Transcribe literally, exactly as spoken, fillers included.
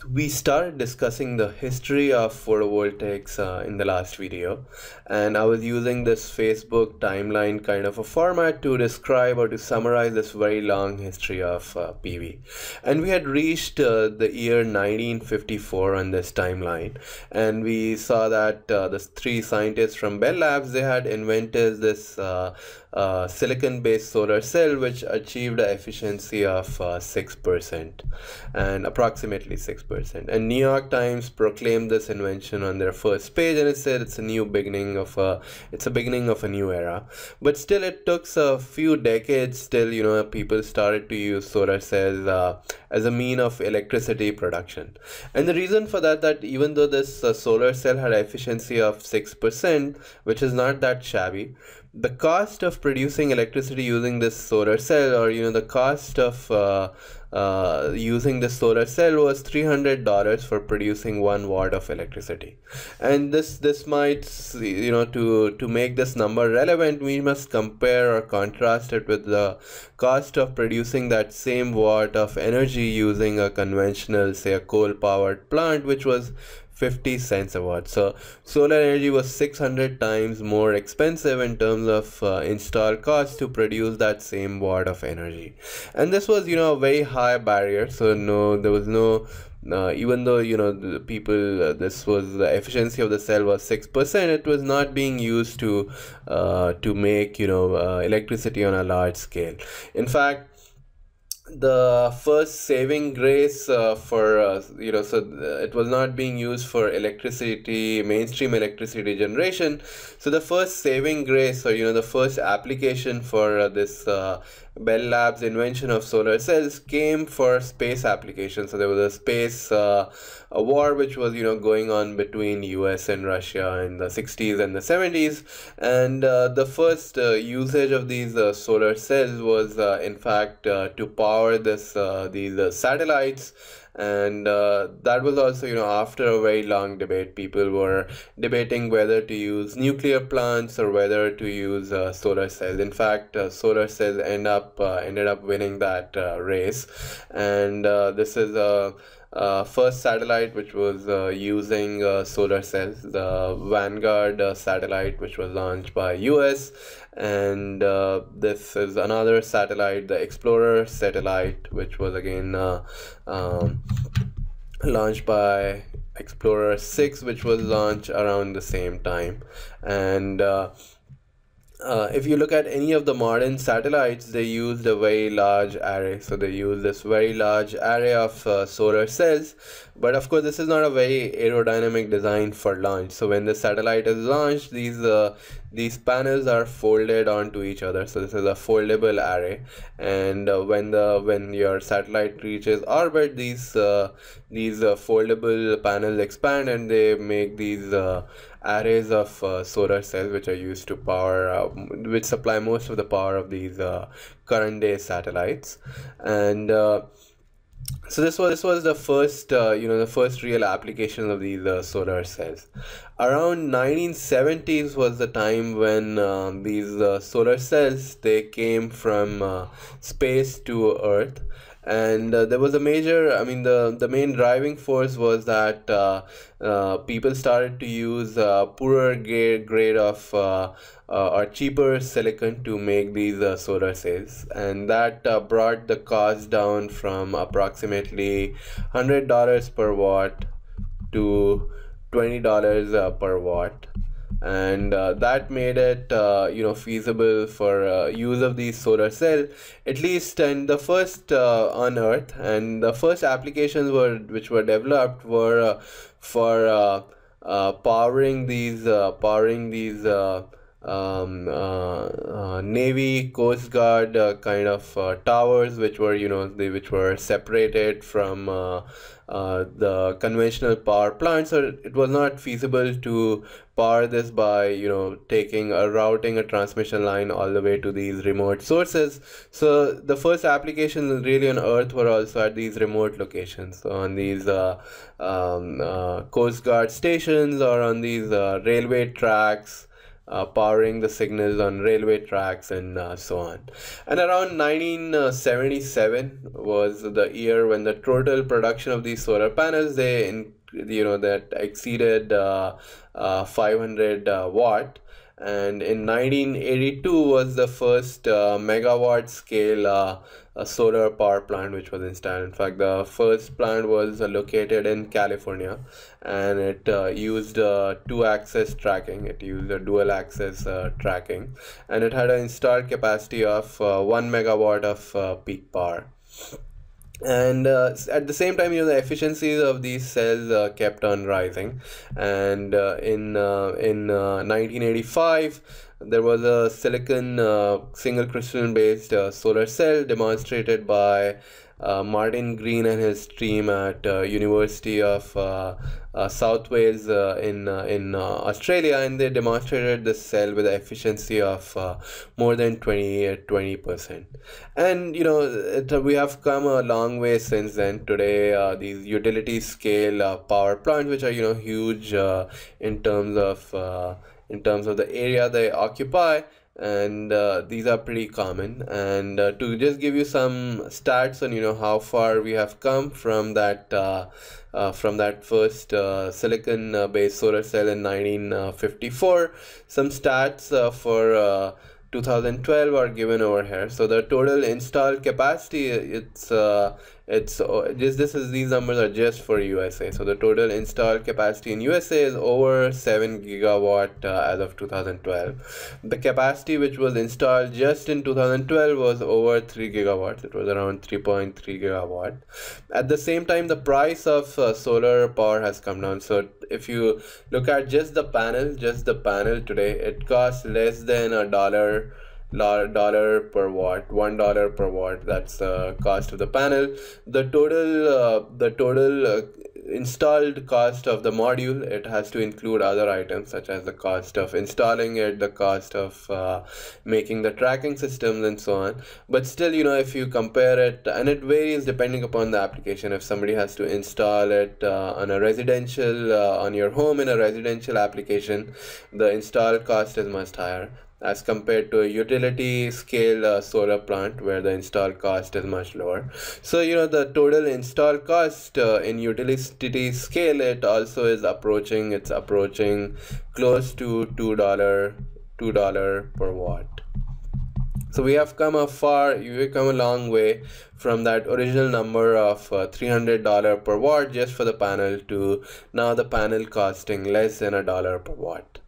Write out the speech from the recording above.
We started discussing the history of photovoltaics uh, in the last video, and I was using this Facebook timeline kind of a format to describe or to summarize this very long history of uh, P V. And we had reached uh, the year nineteen fifty-four on this timeline, and we saw that uh, the three scientists from Bell Labs, they had invented this uh, uh, silicon-based solar cell which achieved an efficiency of uh, six percent and approximately six percent. And New York Times proclaimed this invention on their first page, and it said it's a new beginning of a it's a beginning of a new era. But still, it took a few decades. Still, you know, people started to use solar cells uh, as a mean of electricity production. And the reason for that, that even though this uh, solar cell had an efficiency of six percent, which is not that shabby, the cost of producing electricity using this solar cell, or you know, the cost of uh, uh, using this solar cell was three hundred dollars for producing one watt of electricity. And this this might, you know, to to make this number relevant, we must compare or contrast it with the cost of producing that same watt of energy using a conventional, say, a coal powered plant, which was fifty cents a watt. So solar energy was six hundred times more expensive in terms of uh, install cost to produce that same watt of energy. And this was, you know, a very high barrier. So no, there was no uh, even though, you know, the people uh, this was the efficiency of the cell was six percent, it was not being used to uh, to make, you know, uh, electricity on a large scale. In fact, the first saving grace uh, for uh, you know so it was not being used for electricity, mainstream electricity generation. So the first saving grace, or you know, the first application for uh, this uh, Bell Labs invention of solar cells came for space applications. So there was a space uh, a war which was, you know, going on between U S and Russia in the sixties and the seventies, and uh, the first uh, usage of these uh, solar cells was uh, in fact uh, to power this uh, these uh, satellites. And uh, that was also, you know, after a very long debate. People were debating whether to use nuclear plants or whether to use uh, solar cells. In fact, uh, solar cells end up uh, ended up winning that uh, race. And uh, this is a Uh, first satellite which was uh, using uh, solar cells, the Vanguard uh, satellite, which was launched by U S, and uh, this is another satellite, the Explorer satellite, which was again uh, um, launched by Explorer six, which was launched around the same time. And uh, Uh, if you look at any of the modern satellites, they used a very large array. So they use this very large array of uh, solar cells. But of course, this is not a very aerodynamic design for launch. So when the satellite is launched, these uh, these panels are folded onto each other. So this is a foldable array. And uh, when the when your satellite reaches orbit, these uh, these uh, foldable panels expand, and they make these uh, arrays of uh, solar cells, which are used to power, uh, which supply most of the power of these uh, current day satellites. And uh, so this was this was the first uh, you know the first real application of these uh, solar cells. Around nineteen seventies was the time when uh, these uh, solar cells, they came from uh, space to Earth. And uh, there was a major, I mean, the, the main driving force was that uh, uh, people started to use uh, poorer grade, grade of uh, uh, or cheaper silicon to make these uh, solar cells. And that uh, brought the cost down from approximately one hundred dollars per watt to twenty dollars uh, per watt. And uh, that made it uh, you know feasible for uh, use of these solar cell, at least in the first uh, on Earth. And the first applications were which were developed were uh, for uh, uh, powering these uh, powering these uh, um, uh, uh, Navy, Coast Guard uh, kind of uh, towers, which were, you know, they which were separated from uh, uh, the conventional power plants. So it was not feasible to power this by, you know, taking a routing a transmission line all the way to these remote sources. So the first applications really on Earth were also at these remote locations, so on these uh, um, uh, Coast Guard stations, or on these uh, railway tracks, uh, powering the signals on railway tracks and uh, so on. And around nineteen seventy-seven was the year when the total production of these solar panels, they in, you know that exceeded uh, uh, five hundred uh, watt. And in nineteen eighty-two was the first uh, megawatt scale uh, a solar power plant which was installed. In fact, the first plant was uh, located in California, and it uh, used uh, two-axis tracking. It used a dual-axis uh, tracking, and it had an installed capacity of uh, one megawatt of uh, peak power. And uh, at the same time, you know, the efficiencies of these cells uh, kept on rising. And uh, in uh, in uh, nineteen eighty-five, there was a silicon uh, single crystalline based uh, solar cell demonstrated by uh, Martin Green and his team at uh, University of uh, uh, South Wales uh, in uh, in uh, Australia, and they demonstrated this cell with an efficiency of uh, more than twenty percent. And you know, it, uh, we have come a long way since then. Today, uh, these utility scale uh, power plants, which are you know huge uh, in terms of uh, in terms of the area they occupy, and uh, these are pretty common. And uh, to just give you some stats on you know how far we have come from that uh, uh, from that first uh, silicon uh, based solar cell in nineteen fifty-four, some stats uh, for uh, two thousand twelve are given over here. So the total installed capacity, it's uh, it's uh, just this is these numbers are just for U S A. So the total installed capacity in U S A is over seven gigawatt uh, as of two thousand twelve. The capacity which was installed just in two thousand twelve was over three gigawatts. It was around three point three gigawatt. At the same time, the price of uh, solar power has come down. So if you look at just the panel, just the panel today, it costs less than a dollar dollar per watt, one dollar per watt. That's the cost of the panel. The total uh, the total uh, installed cost of the module, it has to include other items such as the cost of installing it, the cost of uh, making the tracking systems and so on. But still, you know, if you compare it, and it varies depending upon the application. If somebody has to install it uh, on a residential uh, on your home in a residential application, the install cost is much higher as compared to a utility scale uh, solar plant where the install cost is much lower. So you know the total install cost uh, in utility scale, it also is approaching it's approaching close to two dollar two dollar per watt. So we have come a far we have come a long way from that original number of uh, three hundred dollars per watt just for the panel to now the panel costing less than a dollar per watt.